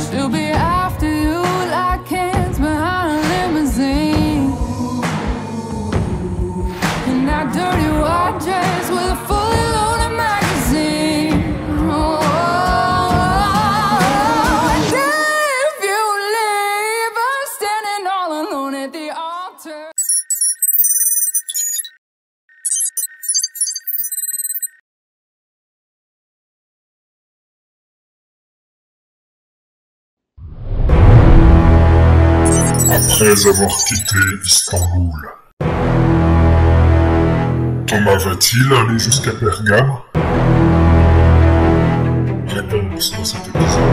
She'll be after you like hands behind a limousine. In that dirty white dress with a fully loaded magazine. Oh, and if you leave, I'm standing all alone at the altar. Après avoir quitté Istanbul, Thomas va-t-il aller jusqu'à Pergame? Réponse dans cet épisode.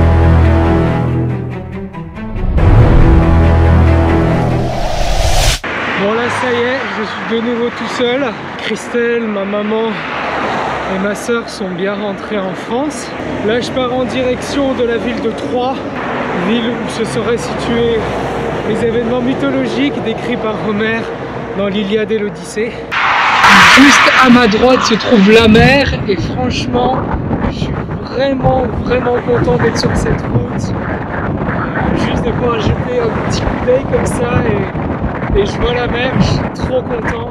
Bon là ça y est, je suis de nouveau tout seul. Christelle, ma maman et ma soeur sont bien rentrées en France. Là je pars en direction de la ville de Troie, ville où se seraient situés les événements mythologiques décrits par Homère dans l'Iliade et l'Odyssée. Juste à ma droite se trouve la mer et franchement je suis vraiment content d'être sur cette route. Juste de pouvoir jeter un petit coup d'œil comme ça et je vois la mer, je suis trop content.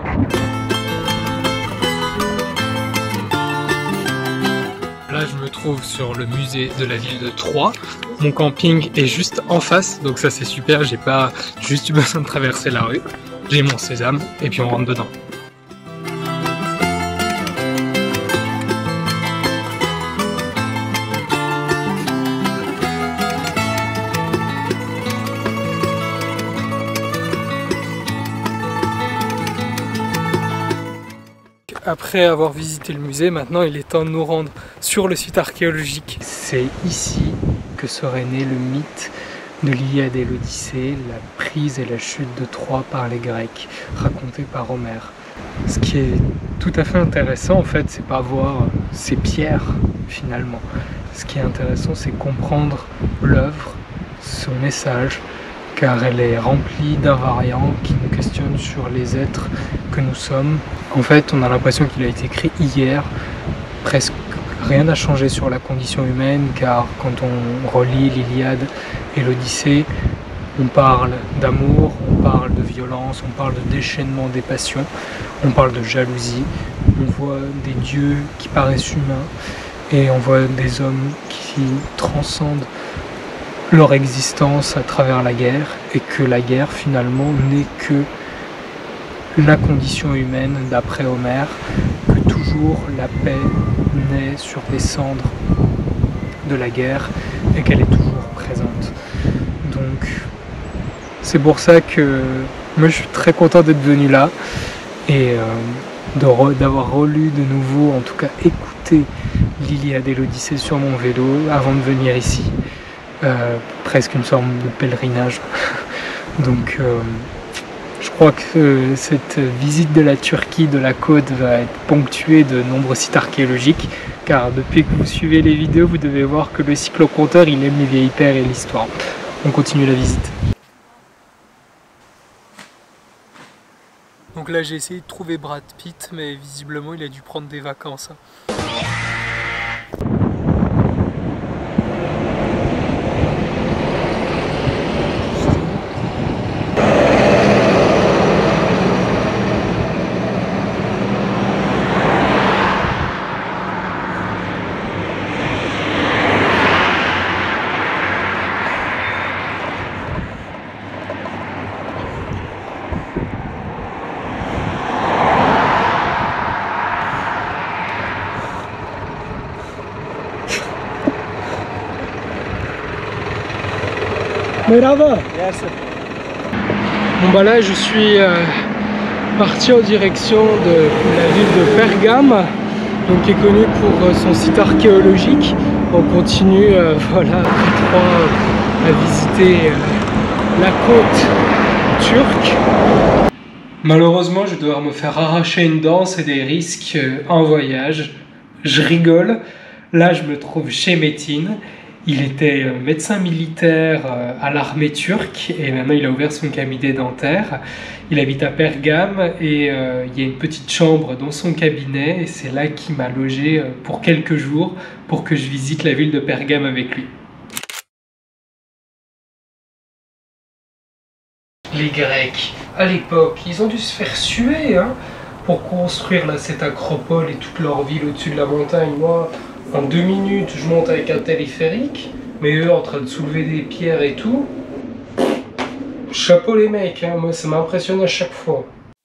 Là je me trouve sur le musée de la ville de Troie. Mon camping est juste en face, donc ça c'est super, j'ai pas juste eu besoin de traverser la rue. J'ai mon sésame et puis on rentre dedans. Après avoir visité le musée, maintenant il est temps de nous rendre sur le site archéologique. C'est ici que serait né le mythe de l'Iliade et l'Odyssée, la prise et la chute de Troie par les Grecs, raconté par Homère. Ce qui est tout à fait intéressant en fait, c'est pas voir ces pierres finalement. Ce qui est intéressant, c'est comprendre l'œuvre, son message, car elle est remplie d'invariants qui nous questionnent sur les êtres que nous sommes. En fait, on a l'impression qu'il a été écrit hier, presque rien n'a changé sur la condition humaine, car quand on relit l'Iliade et l'Odyssée, on parle d'amour, on parle de violence, on parle de déchaînement des passions, on parle de jalousie, on voit des dieux qui paraissent humains, et on voit des hommes qui transcendent leur existence à travers la guerre, et que la guerre finalement n'est que la condition humaine d'après Homère, que toujours la paix naît sur des cendres de la guerre et qu'elle est toujours présente. Donc c'est pour ça que moi je suis très content d'être venu là et d'avoir relu de nouveau, en tout cas écouté l'Iliade et l'Odyssée sur mon vélo avant de venir ici. Presque une sorte de pèlerinage. Donc je crois que cette visite de la Turquie, de la côte, va être ponctuée de nombreux sites archéologiques, car depuis que vous suivez les vidéos, vous devez voir que le cycloconteur, il aime les vieilles paires et l'histoire. On continue la visite. Donc là j'ai essayé de trouver Brad Pitt, mais visiblement il a dû prendre des vacances. Merhaba. Yes. Bon bah là je suis parti en direction de la ville de Pergame, donc qui est connue pour son site archéologique. On continue voilà, après Troie à visiter la côte turque. Malheureusement je vais devoir me faire arracher une dent, c'est des risques en voyage. Je rigole, là je me trouve chez Metin. Il était médecin militaire à l'armée turque et maintenant il a ouvert son cabinet dentaire. Il habite à Pergame et il y a une petite chambre dans son cabinet et c'est là qu'il m'a logé pour quelques jours pour que je visite la ville de Pergame avec lui. Les Grecs, à l'époque, ils ont dû se faire suer hein, pour construire là, cette acropole et toute leur ville au-dessus de la montagne. Moi, en 2 minutes, je monte avec un téléphérique, mais eux en train de soulever des pierres et tout. Chapeau les mecs, hein, moi ça m'impressionne à chaque fois.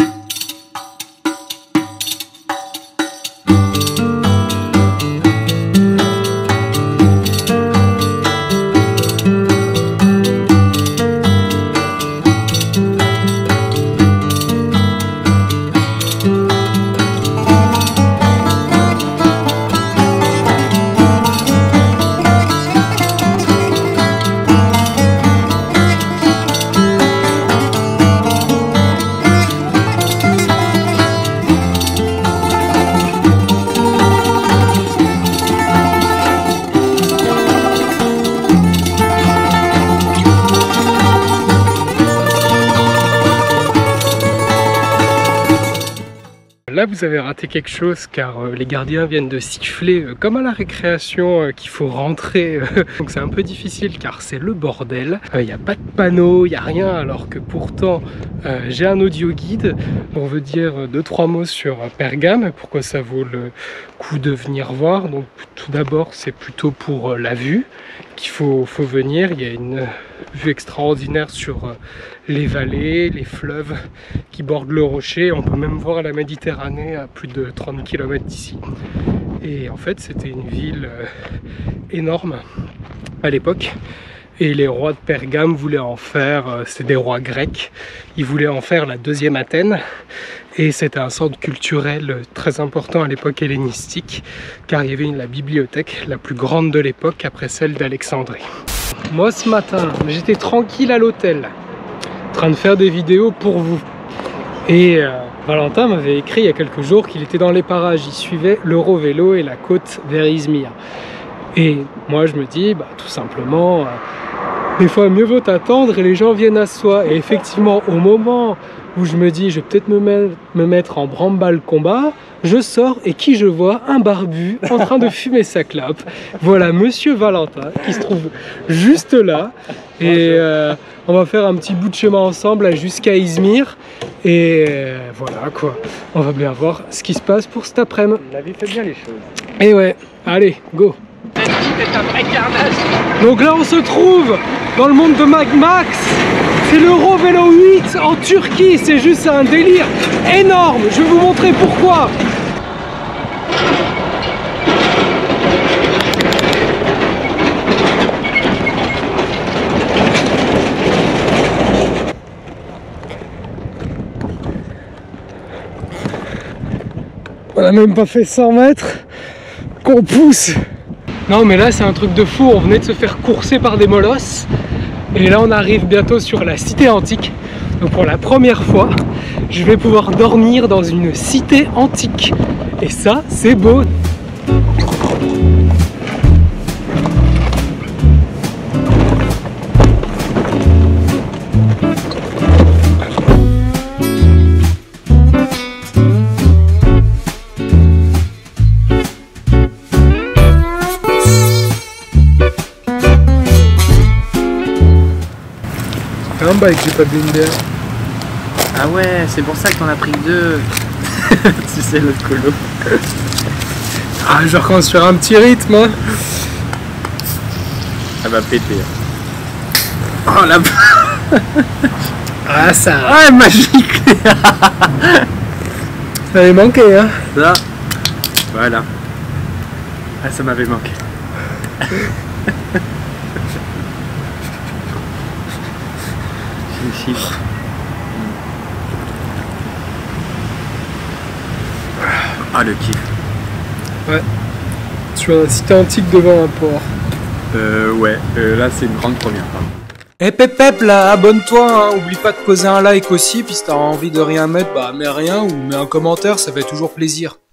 Là vous avez raté quelque chose car les gardiens viennent de siffler comme à la récréation qu'il faut rentrer donc c'est un peu difficile car c'est le bordel, il n'y a pas de panneau, il n'y a rien alors que pourtant j'ai un audio guide. On veut dire 2-3 mots sur Pergame, pourquoi ça vaut le coup de venir voir. Donc tout d'abord c'est plutôt pour la vue qu'il faut venir, il y a une vue extraordinaire sur les vallées, les fleuves qui bordent le rocher, on peut même voir la Méditerranée à plus de 30 km d'ici. Et en fait c'était une ville énorme à l'époque et les rois de Pergame voulaient en faire, c'est des rois grecs, ils voulaient en faire la deuxième Athènes et c'était un centre culturel très important à l'époque hellénistique car il y avait la bibliothèque la plus grande de l'époque après celle d'Alexandrie. Moi ce matin j'étais tranquille à l'hôtel en train de faire des vidéos pour vous et Valentin m'avait écrit il y a quelques jours qu'il était dans les parages, il suivait l'Eurovélo et la côte vers Izmir et moi je me dis tout simplement des fois mieux vaut attendre et les gens viennent à soi et effectivement au moment où je me dis je vais peut-être me mettre en branle-balle combat, je sors et qui je vois? Un barbu en train de fumer sa clope. Voilà monsieur Valentin qui se trouve juste là et on va faire un petit bout de chemin ensemble jusqu'à Izmir et voilà quoi, on va bien voir ce qui se passe pour cet après-midi. La vie fait bien les choses. Et ouais, allez, go. Donc là on se trouve dans le monde de Mad Max. C'est l'Eurovélo 8 en Turquie, c'est juste un délire énorme. Je vais vous montrer pourquoi. On a même pas fait 100 mètres qu'on pousse. Non mais là c'est un truc de fou, on venait de se faire courser par des molosses. Et là on arrive bientôt sur la cité antique. Donc pour la première fois, je vais pouvoir dormir dans une cité antique. Et ça, c'est beau. Un bike, j'ai pas bu une bière. Ah ouais, c'est pour ça que t'en as pris 2. Tu sais, l'autre colo. Ah, je recommence sur un petit rythme. Hein. Elle va péter. Oh la... Ah ça... Ah, magique. Ça avait manqué, hein. Ça. Voilà. Ah, ça m'avait manqué. Ah le kiff. Ouais. Sur la cité antique devant un port. Ouais, là c'est une grande première. Eh pep là, abonne-toi, hein. Oublie pas de poser un like aussi, puis si t'as envie de rien mettre, bah mets rien ou mets un commentaire, ça fait toujours plaisir.